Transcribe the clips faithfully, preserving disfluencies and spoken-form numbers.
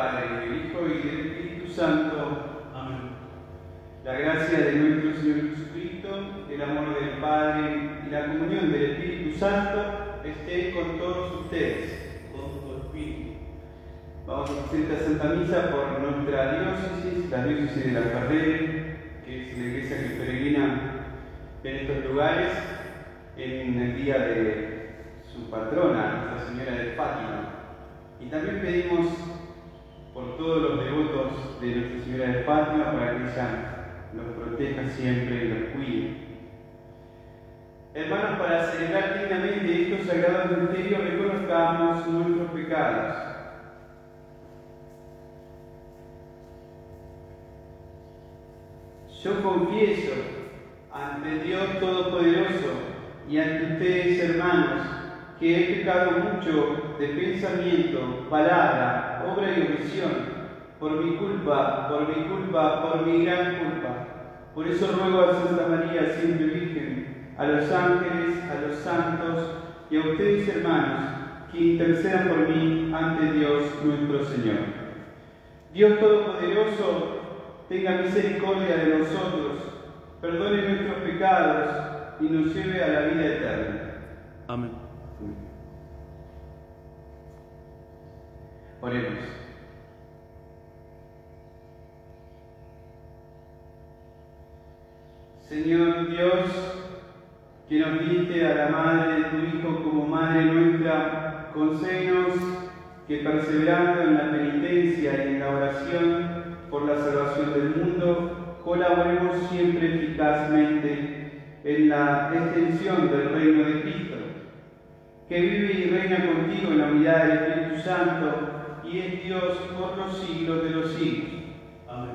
Padre, del Hijo y del Espíritu Santo. Amén. La gracia de nuestro Señor Jesucristo, el amor del Padre y la comunión del Espíritu Santo esté con todos ustedes, con tu espíritu. Vamos a hacer esta Santa Misa por nuestra diócesis, la diócesis de La Ferrere, que es la iglesia que peregrina en estos lugares en el día de su patrona, Nuestra Señora de Fátima. Y también pedimos por todos los devotos de Nuestra Señora de Fátima para que ella los proteja siempre y los cuide. Hermanos, para celebrar dignamente estos sagrados misterios, reconozcamos nuestros pecados. Yo confieso ante Dios Todopoderoso y ante ustedes, hermanos, que he pecado mucho de pensamiento, palabra, obra y omisión, por mi culpa, por mi culpa, por mi gran culpa. Por eso ruego a Santa María, siempre Virgen, a los ángeles, a los santos y a ustedes, hermanos, que intercedan por mí ante Dios nuestro Señor. Dios Todopoderoso, tenga misericordia de nosotros, perdone nuestros pecados y nos lleve a la vida eterna. Amén. Oremos. Señor Dios, que nos diste a la madre de tu Hijo como madre nuestra, concédenos que perseverando en la penitencia y en la oración por la salvación del mundo, colaboremos siempre eficazmente en la extensión del reino de Cristo, que vive y reina contigo en la unidad del Espíritu Santo, y es Dios por los siglos de los siglos. Amén.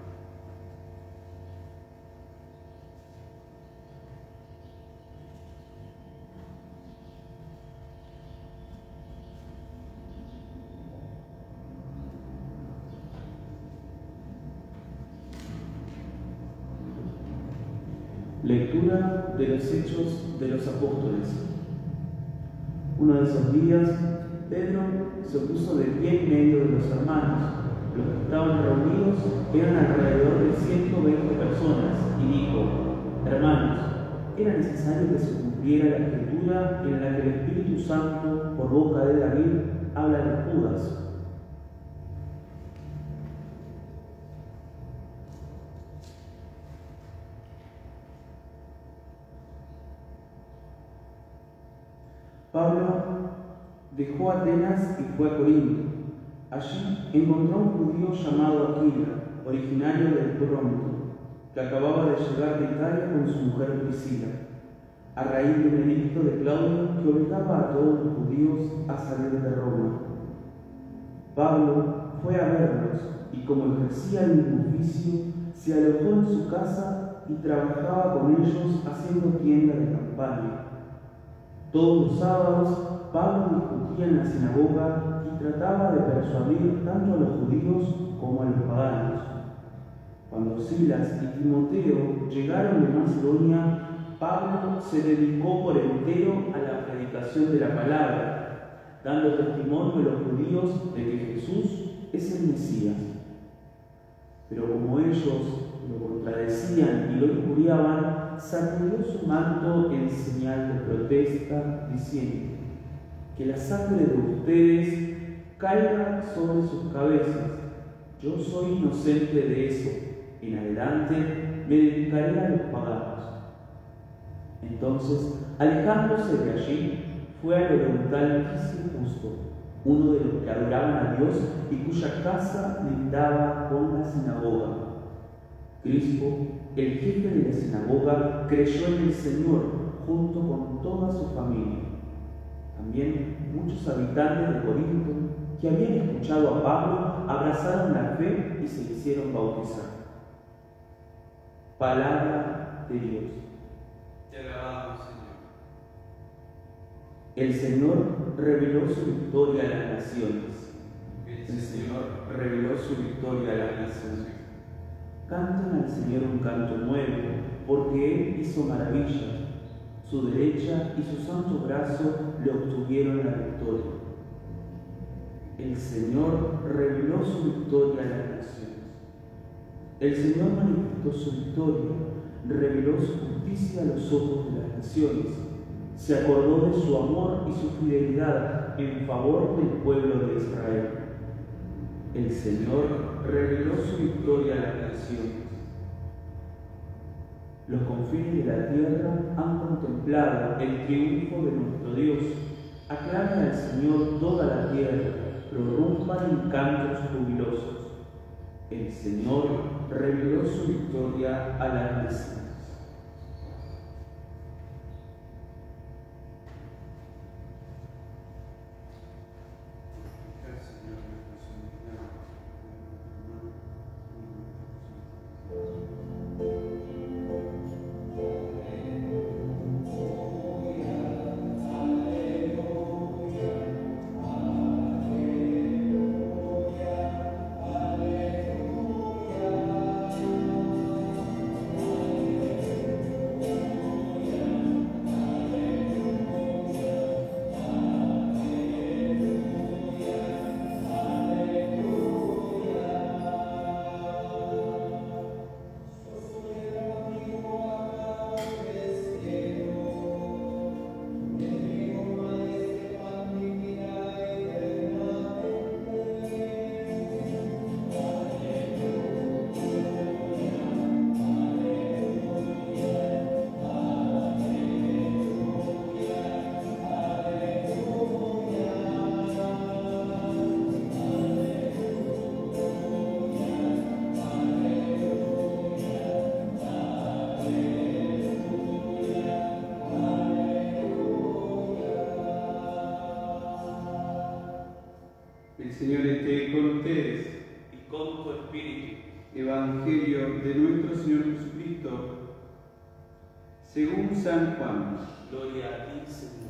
Lectura de los Hechos de los Apóstoles. Uno de esos días, Pedro se puso de pie en medio de los hermanos. Los que estaban reunidos eran alrededor de ciento veinte personas, y dijo: Hermanos, era necesario que se cumpliera la escritura en la que el Espíritu Santo, por boca de David, habla de Judas. Pablo dejó Atenas y fue a Corinto. Allí encontró a un judío llamado Aquila, originario del Trónito, que acababa de llegar de Italia con su mujer Priscila, a raíz de un edicto de Claudio que obligaba a todos los judíos a salir de Roma. Pablo fue a verlos y, como ejercía el mismo oficio, se alojó en su casa y trabajaba con ellos haciendo tienda de campaña. Todos los sábados, Pablo discutía en la sinagoga y trataba de persuadir tanto a los judíos como a los paganos. Cuando Silas y Timoteo llegaron de Macedonia, Pablo se dedicó por entero a la predicación de la palabra, dando testimonio a los judíos de que Jesús es el Mesías. Pero como ellos lo contradecían y lo injuriaban, sacudió su manto en señal de protesta, diciendo: que la sangre de ustedes caiga sobre sus cabezas. Yo soy inocente de eso. En adelante me dedicaré a los paganos. Entonces, alejándose de allí, fue al oriental Ticio Justo, uno de los que adoraban a Dios y cuya casa lindaba con la sinagoga. Crispo, el jefe de la sinagoga, creyó en el Señor junto con toda su familia. También muchos habitantes de Corinto, que habían escuchado a Pablo, abrazaron la fe y se hicieron bautizar. Palabra de Dios. Te alabamos, Señor. El Señor reveló su victoria a las naciones. El Señor reveló su victoria a las naciones. Canten al Señor un canto nuevo, porque Él hizo maravillas. Su derecha y su santo brazo le obtuvieron la victoria. El Señor reveló su victoria a las naciones. El Señor manifestó su victoria, reveló su justicia a los ojos de las naciones. Se acordó de su amor y su fidelidad en favor del pueblo de Israel. El Señor reveló su victoria a las naciones. Los confines de la tierra han contemplado el triunfo de nuestro Dios. Aclamen al Señor toda la tierra, prorrumpan en cantos jubilosos. El Señor reveló su victoria a las naciones. El Señor esté con ustedes Y con tu espíritu. Evangelio de nuestro Señor Jesucristo según San Juan. Gloria a ti, Señor.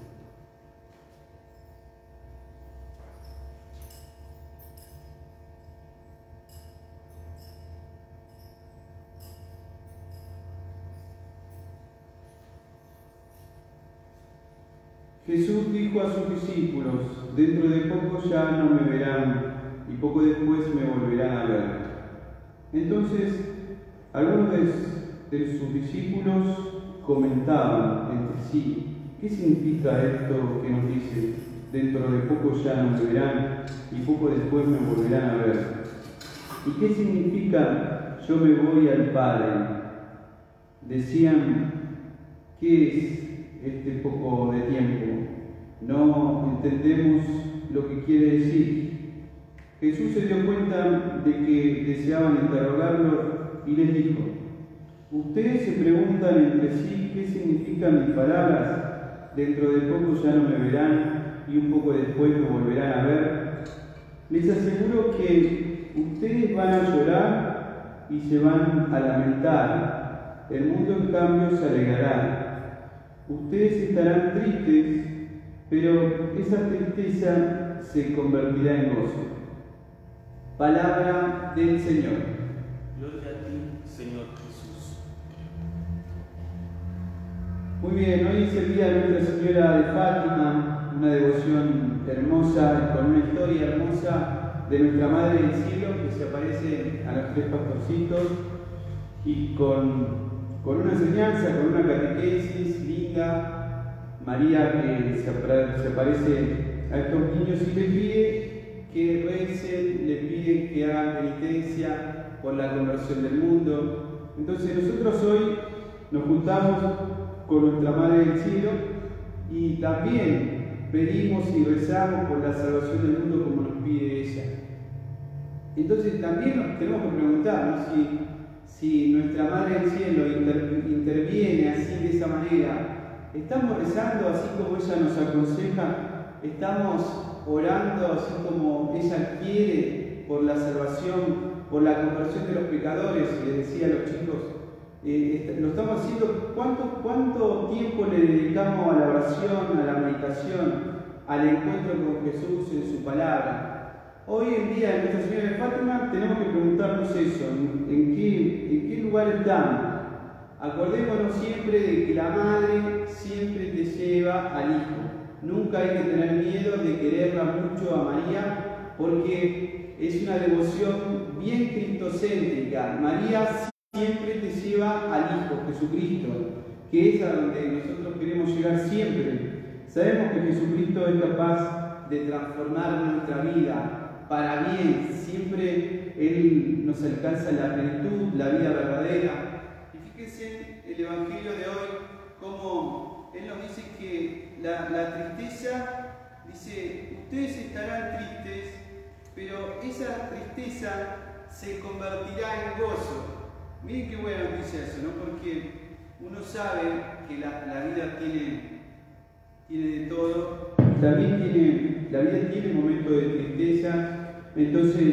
Jesús dijo a sus discípulos: dentro de poco ya no me verán, y poco después me volverán a ver. Entonces, algunos de, de sus discípulos comentaban entre sí: ¿qué significa esto que nos dice, dentro de poco ya no me verán, y poco después me volverán a ver? ¿Y qué significa yo me voy al Padre? Decían: ¿qué es este poco de tiempo? No entendemos lo que quiere decir. Jesús se dio cuenta de que deseaban interrogarlo y les dijo: ustedes se preguntan entre sí qué significan mis palabras, dentro de poco ya no me verán y un poco después me volverán a ver. Les aseguro que ustedes van a llorar y se van a lamentar, el mundo en cambio se alegrará. Ustedes estarán tristes, pero esa tristeza se convertirá en gozo. Palabra del Señor. Gloria a ti, Señor Jesús. Muy bien, hoy es el día de Nuestra Señora de Fátima, una devoción hermosa, con una historia hermosa de nuestra Madre del Cielo que se aparece a los tres pastorcitos y con con una enseñanza, con una catequesis linda. María que se aparece a estos niños y les pide que recen, les pide que hagan penitencia por la conversión del mundo. Entonces nosotros hoy nos juntamos con nuestra Madre del Cielo y también pedimos y rezamos por la salvación del mundo como nos pide ella. Entonces también nos tenemos que preguntarnos si Si nuestra Madre del Cielo inter, interviene así de esa manera, ¿estamos rezando así como ella nos aconseja? ¿Estamos orando así como ella quiere por la salvación, por la conversión de los pecadores? Y les decía a los chicos, eh, lo estamos haciendo. ¿Cuánto, ¿Cuánto tiempo le dedicamos a la oración, a la meditación, al encuentro con Jesús en su palabra? Hoy en día en Nuestra Señora de Fátima tenemos que preguntarnos eso, ¿en, en, qué, en qué lugar estamos? Acordémonos siempre de que la Madre siempre te lleva al Hijo. Nunca hay que tener miedo de quererla mucho a María, porque es una devoción bien cristocéntrica. María siempre te lleva al Hijo, Jesucristo, que es a donde nosotros queremos llegar siempre. Sabemos que Jesucristo es capaz de transformar nuestra vida para bien. Siempre Él nos alcanza la plenitud, la vida verdadera. Y fíjense en el Evangelio de hoy, cómo Él nos dice que la, la tristeza, dice, ustedes estarán tristes, pero esa tristeza se convertirá en gozo. Miren qué buena noticia eso, ¿no? Porque uno sabe que la, la vida tiene, tiene de todo, y también tiene, la vida tiene momentos de tristeza. Entonces,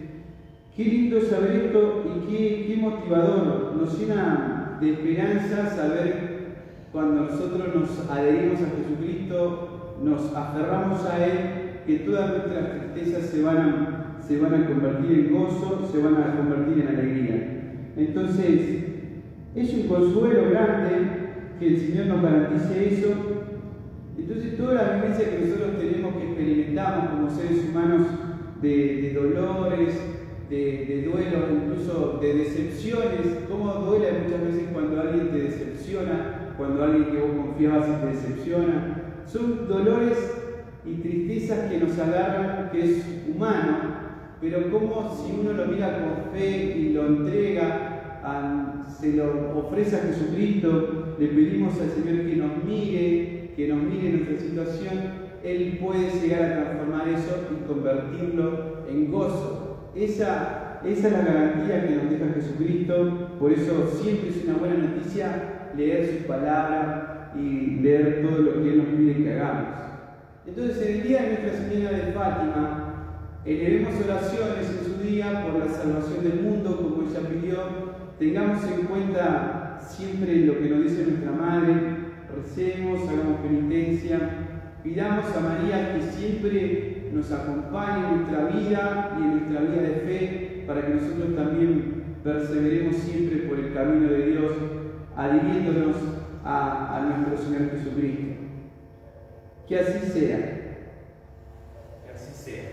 qué lindo saber esto y qué, qué motivador, nos llena de esperanza saber cuando nosotros nos adherimos a Jesucristo, nos aferramos a Él, que todas nuestras tristezas se van a, se van a convertir en gozo, se van a convertir en alegría. Entonces, es un consuelo grande que el Señor nos garantice eso. Entonces, toda la vivencia que nosotros tenemos, que experimentamos como seres humanos, de, de dolores, de, de duelos, incluso de decepciones, cómo duele muchas veces cuando alguien te decepciona, cuando alguien que vos confiabas te decepciona. Son dolores y tristezas que nos agarran, que es humano, pero como si uno lo mira con fe y lo entrega, a, se lo ofrece a Jesucristo, le pedimos al Señor que nos mire, que nos mire nuestra situación, Él puede llegar a transformar eso y convertirlo en gozo. Esa, esa es la garantía que nos deja Jesucristo. Por eso siempre es una buena noticia leer su palabra y leer todo lo que Él nos pide que hagamos. Entonces, en el día de Nuestra Señora de Fátima, elevemos oraciones en su día por la salvación del mundo, como ella pidió. Tengamos en cuenta siempre lo que nos dice nuestra Madre, recemos, hagamos penitencia, pidamos a María que siempre nos acompañe en nuestra vida y en nuestra vida de fe, para que nosotros también perseveremos siempre por el camino de Dios, adhiriéndonos a, a nuestro Señor Jesucristo. Que así sea. Que así sea.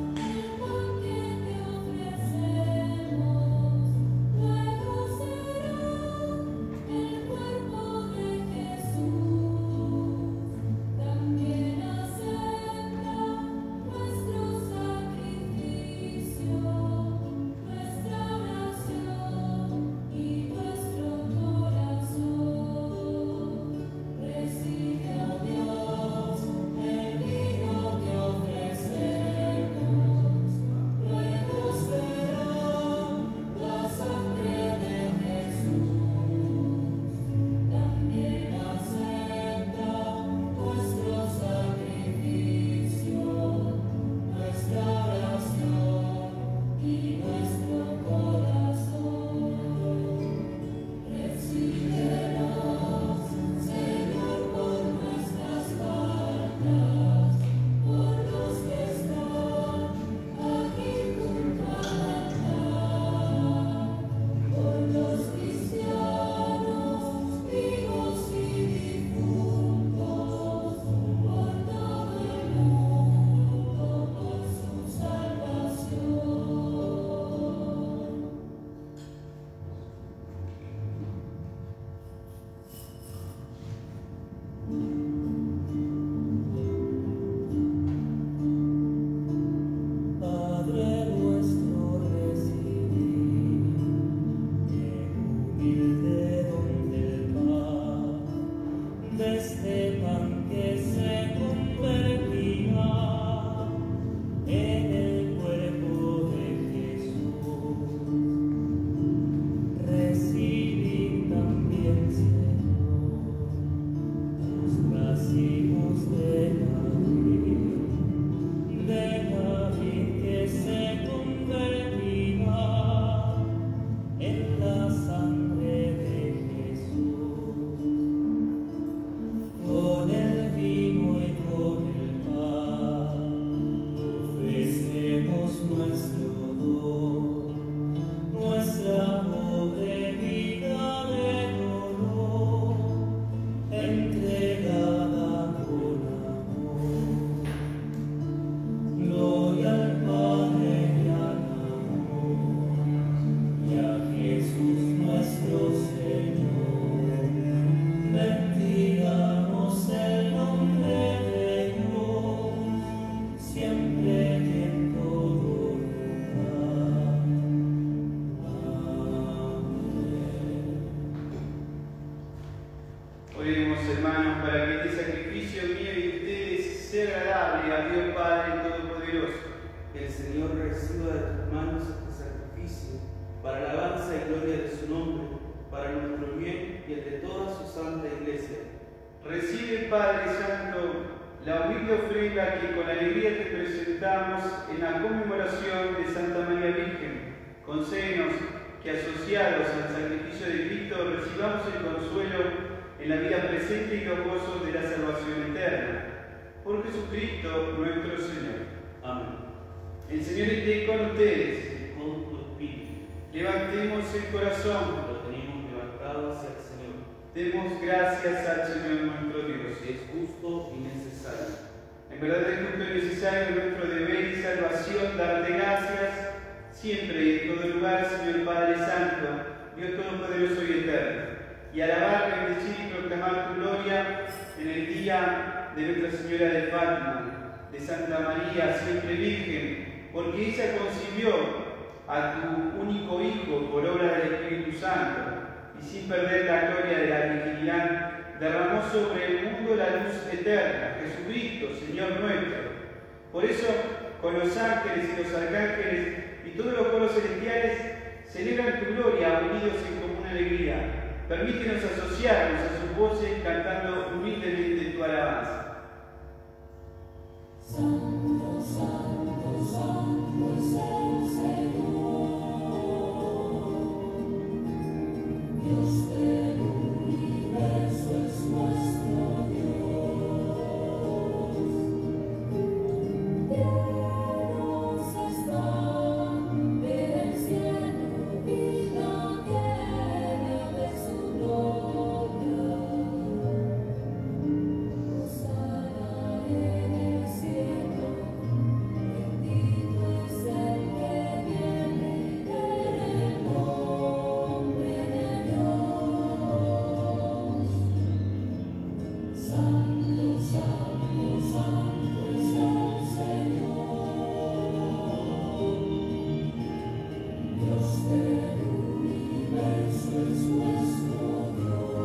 Luego será Recibe, Padre Santo, la humilde ofrenda que con alegría te presentamos en la conmemoración de Santa María Virgen. Concédenos que, asociados al sacrificio de Cristo, recibamos el consuelo en la vida presente y los gozos de la salvación eterna. Por Jesucristo nuestro Señor. Amén. El Señor esté con ustedes. Con tu espíritu. Levantemos el corazón. Lo tenemos levantado hacia el Señor. Demos gracias al Señor nuestro Dios. Es justo y necesario. En verdad es justo y necesario nuestro deber y salvación darte gracias siempre y en todo lugar, Señor Padre Santo, Dios Todopoderoso y Eterno, y alabar, bendecir y proclamar tu gloria en el día de Nuestra Señora de Fátima, de Santa María, siempre Virgen, porque ella concibió a tu único Hijo por obra del Espíritu Santo, y sin perder la gloria de la virginidad, derramó sobre el mundo la luz eterna, Jesucristo, Señor nuestro. Por eso, con los ángeles y los arcángeles y todos los coros celestiales celebran tu gloria, unidos en común alegría. Permítenos asociarnos a sus voces cantando humildemente tu alabanza. Santo, santo, santo es el Señor, Dios del universo es nuestro Dios. Dios está en el cielo y la tierra de su gloria. Hosana en el cielo, bendito es el que viene en el nombre de Dios. Santo, santo, santo es el Señor, Dios del universo es nuestro Dios.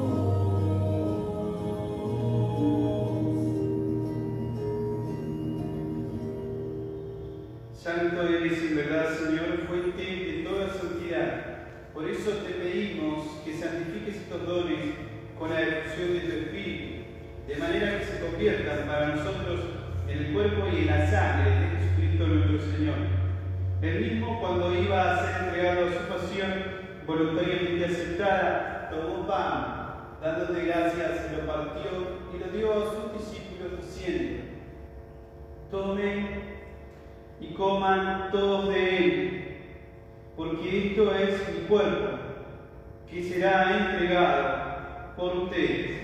Santo eres en verdad, Señor, fuente de toda santidad. Por eso te pedimos que santifiques estos dones con la efusión de tu Espíritu, de manera que se conviertan para nosotros en el cuerpo y en la sangre de Jesucristo nuestro Señor. El mismo, cuando iba a ser entregado a su pasión voluntariamente aceptada, tomó pan, dándote gracias, lo partió y lo dio a sus discípulos diciendo: tomen y coman todos de él, porque esto es mi cuerpo, que será entregado por ustedes.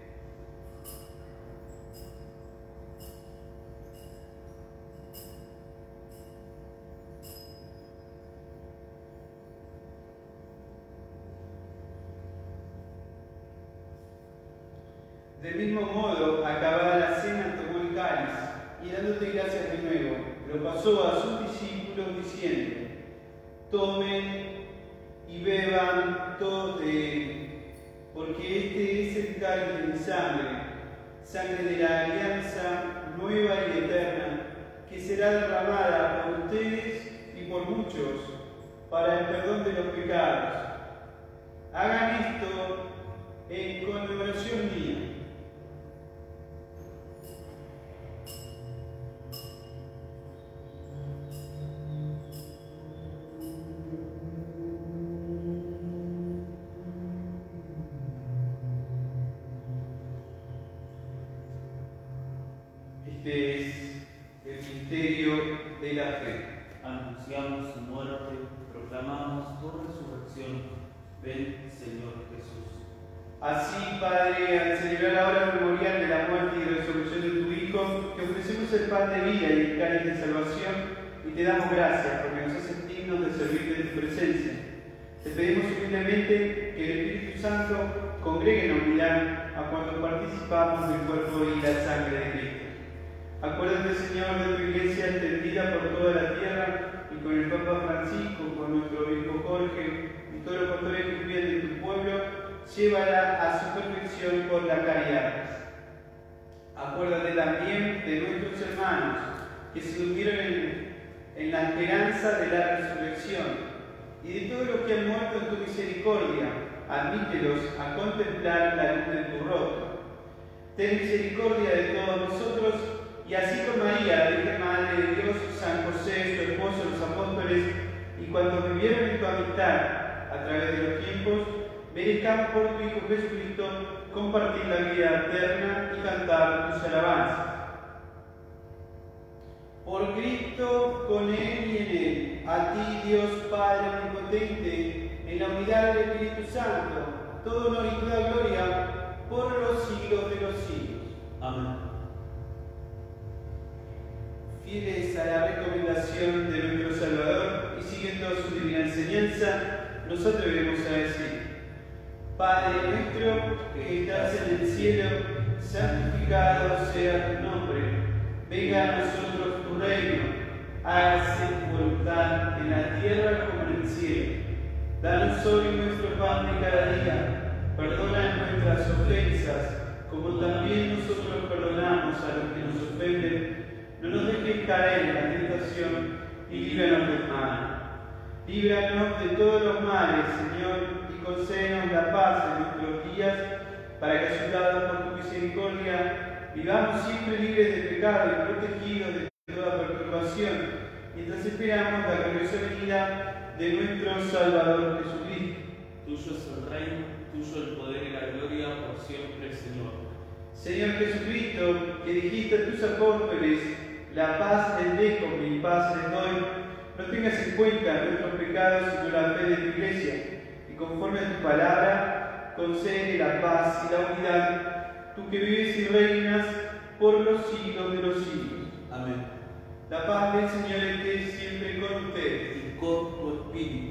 Del mismo modo, acabada la cena, tomó el cáliz y dándote gracias de nuevo, lo pasó a sus discípulos diciendo: tomen y beban todos de él, porque este es el cáliz de mi sangre, sangre de la alianza nueva y eterna, que será derramada por ustedes y por muchos para el perdón de los pecados. Hagan esto en conmemoración mía. Este es el misterio de la fe. Anunciamos su muerte, proclamamos tu resurrección. Ven, Señor Jesús. Así, Padre, al celebrar ahora el memorial de la muerte y resurrección de tu Hijo, te ofrecemos el pan de vida y el cáliz de salvación y te damos gracias porque nos haces dignos de servirte en tu presencia. Te pedimos humildemente que el Espíritu Santo congregue en unidad a cuando participamos del cuerpo y la sangre de Cristo. Acuérdate, Señor, de tu iglesia extendida por toda la tierra y con el Papa Francisco, con nuestro obispo Jorge y todos los pastores que cuidan de tu pueblo, llévala a su perfección por la caridad. Acuérdate también de nuestros hermanos que se durmieron en, en la esperanza de la resurrección y de todos los que han muerto en tu misericordia. Admítelos a contemplar la luz de tu rostro. ten misericordia de todos nosotros, y así con María, Virgen Madre de Dios, San José, su esposo, los apóstoles, y cuantos vivieron en tu amistad a través de los tiempos, merezcamos por tu Hijo Jesucristo compartir la vida eterna y cantar tus alabanzas. Por Cristo, con Él y en Él, a ti, Dios Padre omnipotente, en la unidad del Espíritu Santo, todo honor y toda gloria, por los siglos de los siglos. Amén. Fieles a la recomendación de nuestro Salvador y siguiendo su divina enseñanza, nos atrevemos a decir: Padre nuestro que estás en el cielo, santificado sea tu nombre. Venga a nosotros tu reino. Hágase tu voluntad en la tierra como en el cielo. Danos hoy nuestro pan de cada día. Perdona nuestras ofensas, como también nosotros perdonamos a los que nos ofenden. No nos dejes caer en la tentación y líbranos del mal. Líbranos de todos los males, Señor, y concédenos la paz en nuestros días, para que, ayudados por tu misericordia, vivamos siempre libres de pecado y protegidos de toda perturbación, mientras esperamos la gloriosa venida de nuestro Salvador Jesucristo. Tuyo es el reino, tuyo el poder y la gloria por siempre, Señor. Señor Jesucristo, que dijiste a tus apóstoles: la paz les dejo, mi paz les doy, no tengas en cuenta nuestros pecados, sino la fe de tu Iglesia, y conforme a tu palabra, concede la paz y la unidad, tú que vives y reinas por los siglos de los siglos. Amén. La paz del Señor esté siempre con ustedes. Y con tu espíritu.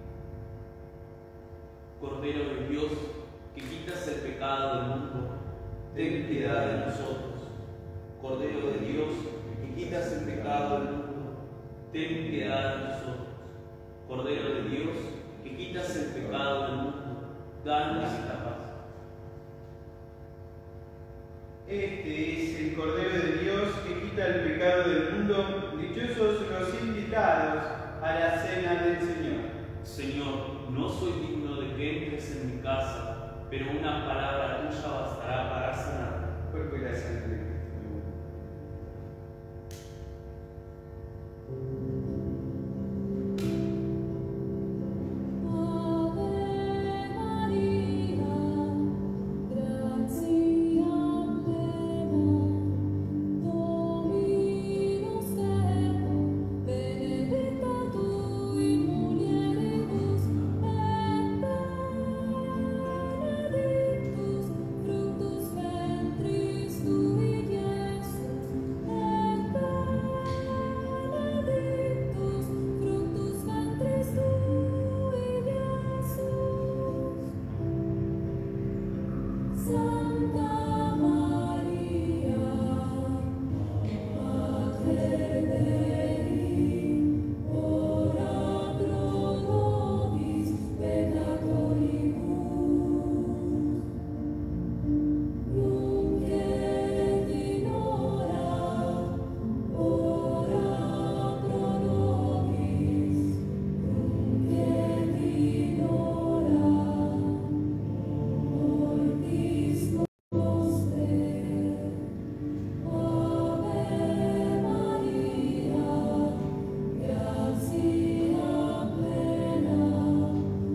Cordero de Dios, que quitas el pecado del mundo, ten piedad de nosotros. Cordero de Dios, que quitas el pecado del mundo, ten piedad de nosotros. Cordero de Dios, que quitas el pecado del mundo, danos esta paz. Este es el Cordero de Dios que quita el pecado del mundo. Dichosos los invitados a la cena del Señor. Señor, no soy digno de que entres en mi casa, pero una palabra tuya bastará para sanar. Cuerpo y la sangre de Cristo. Ave Maria, gratia plena, Dominus tecum, benedicta tu in mulieribus, et benedictus fructus ventris tui, Iesus, et benedictus fructus ventris tui, Iesus. Santa Maria, Mater Dei, ora pro nobis peccatoribus, nunc et in hora, ora pro nobis, nunc et in hora mortis nostrae. Ave Maria, gratia plena,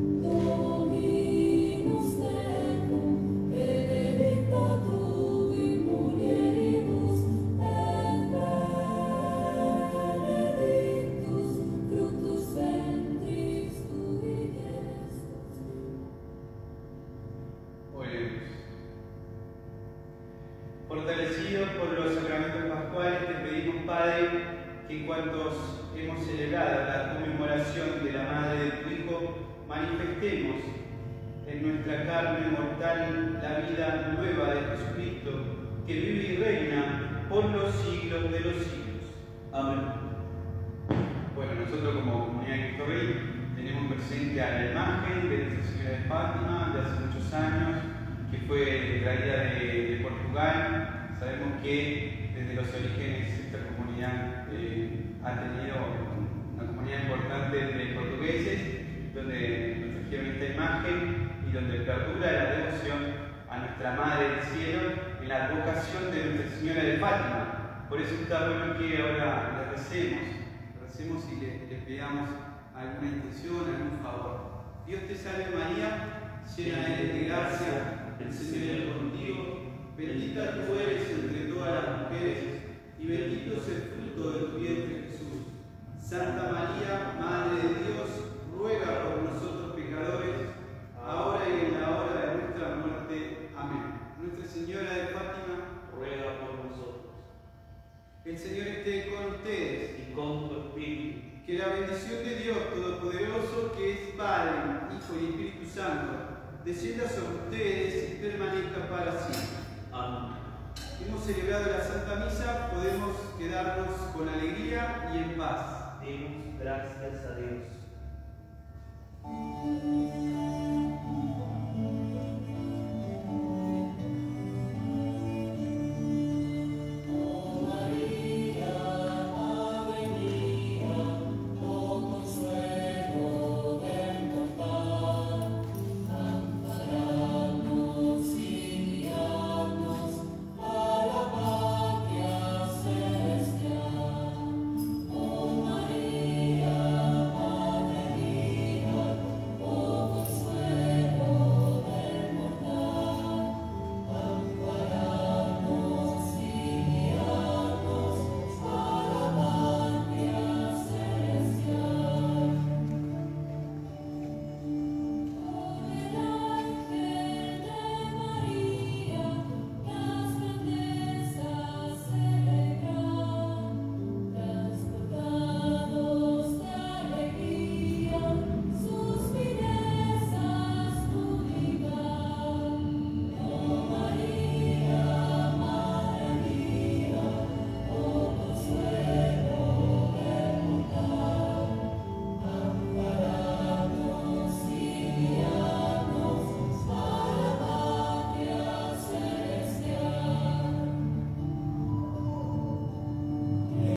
Dominus tecum, benedicta tu in mulieribus, et benedictus fructus ventris tui, Iesus. Oremos. Fortalecidos por los sacramentos pascuales, te pedimos, Padre, que cuantos hemos celebrado la conmemoración de la Madre de tu Hijo, manifestemos en nuestra carne mortal la vida nueva de Jesucristo, que vive y reina por los siglos de los siglos. Amén. Bueno, nosotros como comunidad de Cristo Rey tenemos presente a la imagen de Nuestra Señora de Fátima de hace muchos años, que fue traída de, de Portugal. Sabemos que desde los orígenes esta comunidad eh, ha tenido una comunidad importante de portugueses, donde nos trajeron esta imagen y donde perdura la devoción a nuestra Madre del Cielo y en la vocación de Nuestra Señora de Fátima. Por eso está bueno que ahora le recemos, recemos y le, le pidamos alguna intención, algún favor. Dios te salve María, llena eres de gracia, el Señor es contigo, bendita tú eres entre todas las mujeres, y bendito es el fruto de tu vientre Jesús. Santa María, Madre de Dios, ruega por nosotros pecadores, ahora y en la hora de nuestra muerte. Amén. Nuestra Señora de Fátima, ruega por nosotros. el Señor esté con ustedes. Y con tu espíritu. Que la bendición de Dios Todopoderoso, que es Padre, Hijo y Espíritu Santo, descienda sobre ustedes y permanezca para siempre. Amén. Hemos celebrado la Santa Misa, podemos quedarnos con alegría y en paz. Demos gracias a Dios.